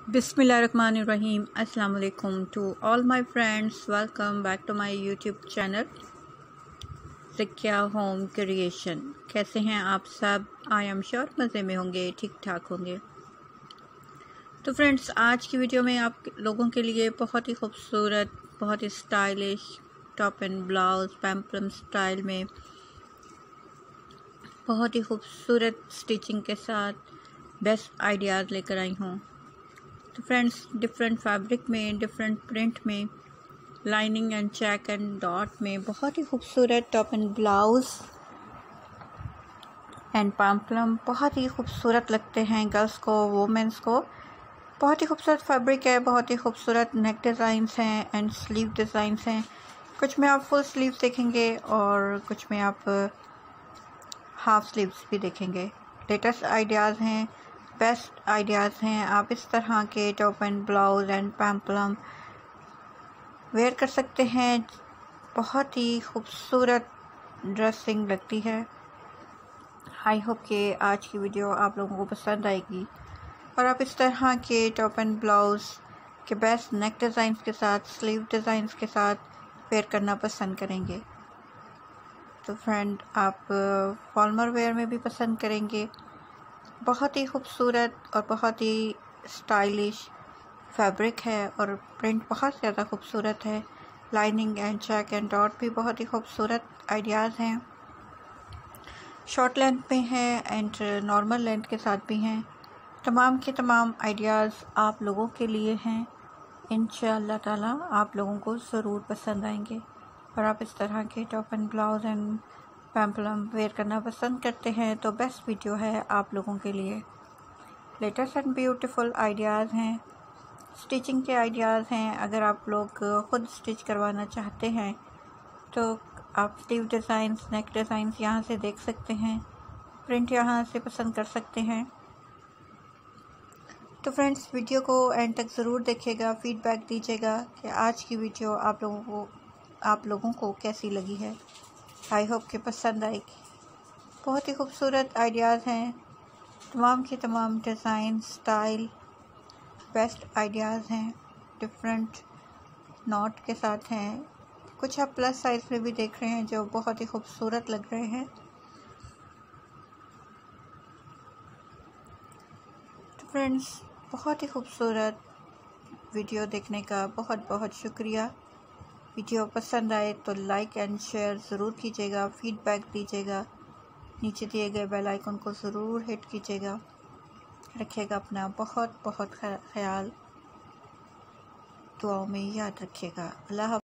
बिस्मिल्लाहिर्रहमानिर्रहीम। अस्सलाम वालेकुम to all my friends, welcome back to my YouTube channel Zakia home creation. कैसे हैं आप सब? आई एम श्योर मज़े में होंगे, ठीक ठाक होंगे। तो फ्रेंड्स, आज की वीडियो में आप लोगों के लिए बहुत ही खूबसूरत, बहुत ही stylish top and blouse peplum style में बहुत ही खूबसूरत स्टिचिंग के साथ बेस्ट आइडियाज़ लेकर आई हूँ। तो फ्रेंड्स, डिफरेंट फैब्रिक में, डिफरेंट प्रिंट में, lining and check and dot में बहुत ही खूबसूरत top and blouse and peplum बहुत ही खूबसूरत लगते हैं गर्ल्स को, वुमेंस को। बहुत ही खूबसूरत फैब्रिक है, बहुत ही खूबसूरत नेक डिज़ाइंस हैं एंड स्लीव डिज़ाइंस हैं। कुछ में आप फुल स्लीव्स देखेंगे और कुछ में आप हाफ स्लीव्स भी देखेंगे। लेटेस्ट आइडियाज़ हैं, बेस्ट आइडियाज़ हैं। आप इस तरह के top and blouse and peplum wear कर सकते हैं। बहुत ही खूबसूरत ड्रेसिंग लगती है। आई होप कि आज की वीडियो आप लोगों को पसंद आएगी और आप इस तरह के टॉप एंड ब्लाउज के बेस्ट नेक डिज़ाइंस के साथ, स्लीव डिज़ाइंस के साथ वेयर करना पसंद करेंगे। तो फ्रेंड, आप फॉर्मल वेयर में भी पसंद करेंगे। बहुत ही खूबसूरत और बहुत ही स्टाइलिश फैब्रिक है और प्रिंट बहुत ज़्यादा खूबसूरत है। Lining and check and dot भी बहुत ही खूबसूरत आइडियाज़ हैं। शॉर्ट लेंथ में हैं एंड नॉर्मल लेंथ के साथ भी हैं। तमाम के तमाम आइडियाज़ आप लोगों के लिए हैं। इंशाअल्लाह ताला आप लोगों को ज़रूर पसंद आएंगे और आप इस तरह के top and blouse and peplum wear करना पसंद करते हैं तो बेस्ट वीडियो है आप लोगों के लिए। लेटेस्ट एंड ब्यूटीफुल आइडियाज़ हैं, स्टिचिंग के आइडियाज़ हैं। अगर आप लोग ख़ुद स्टिच करवाना चाहते हैं तो आप स्लीव डिज़ाइंस, नेक डिज़ाइंस यहाँ से देख सकते हैं, प्रिंट यहाँ से पसंद कर सकते हैं। तो फ्रेंड्स, वीडियो को एंड तक ज़रूर देखिएगा, फीडबैक दीजिएगा कि आज की वीडियो आप लोगों को कैसी लगी है। आई होप कि पसंद आएगी। बहुत ही खूबसूरत आइडियाज़ हैं, तमाम के तमाम डिज़ाइन, स्टाइल, बेस्ट आइडियाज़ हैं। डिफरेंट नॉट के साथ हैं। कुछ आप प्लस साइज़ में भी देख रहे हैं जो बहुत ही खूबसूरत लग रहे हैं। तो फ्रेंड्स, बहुत ही खूबसूरत वीडियो देखने का बहुत बहुत शुक्रिया। वीडियो पसंद आए तो लाइक एंड शेयर ज़रूर कीजिएगा, फीडबैक दीजिएगा। नीचे दिए गए बेल आइकन को ज़रूर हिट कीजिएगा। रखिएगा अपना बहुत बहुत ख्याल, दुआओं में याद रखिएगा। अल्लाह।